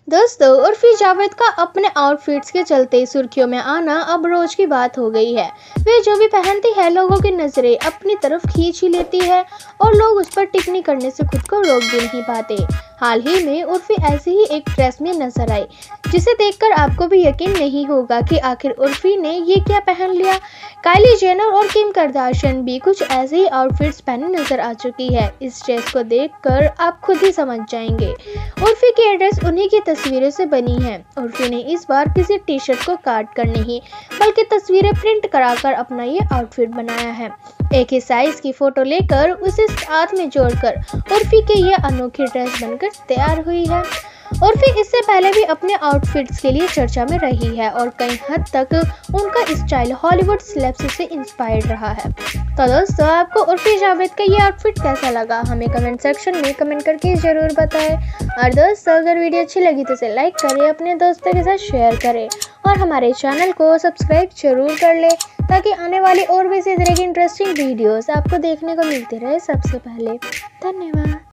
दोस्तों, उर्फी जावेद का अपने आउटफिट्स के चलते सुर्खियों में आना अब रोज की बात हो गई है। वे जो भी पहनती है लोगों की नजरें अपनी तरफ खींच ही लेती है और लोग उस पर टिप्पणी करने से खुद को रोक भी नहीं पाते। हाल ही में उर्फी ऐसी ही एक ड्रेस में नजर आई, जिसे देखकर आपको भी यकीन नहीं होगा कि आखिर उर्फी ने ये क्या पहन लिया। काइली जेनर और किम करदाशियन भी कुछ ऐसे ही आउटफिट्स पहने नजर आ चुकी है। इस ड्रेस को देखकर आप खुद ही समझ जाएंगे। उर्फी की ड्रेस उन्हीं की तस्वीरों से बनी है। उर्फी ने इस बार किसी टी शर्ट को काट कर नहीं, बल्कि तस्वीरें प्रिंट कराकर अपना ये आउटफिट बनाया है। एक ही साइज की फोटो लेकर उसे साथ में जोड़कर उर्फी की ये अनोखी ड्रेस बनकर तैयार हुई है। उर्फी इससे पहले भी अपने आउटफिट्स के लिए चर्चा में रही है और कई हद तक उनका स्टाइल हॉलीवुड सेलेब्स से इंस्पायर्ड रहा है। तो दोस्तों, आपको उर्फी जावेद का ये आउटफिट कैसा लगा, हमें कमेंट सेक्शन में कमेंट करके ज़रूर बताएं। और दोस्तों, अगर वीडियो अच्छी लगी तो इसे लाइक करें, अपने दोस्तों के साथ शेयर करें और हमारे चैनल को सब्सक्राइब जरूर कर लें, ताकि आने वाली और भी इसी तरह की इंटरेस्टिंग वीडियोस आपको देखने को मिलती रहे सबसे पहले। धन्यवाद।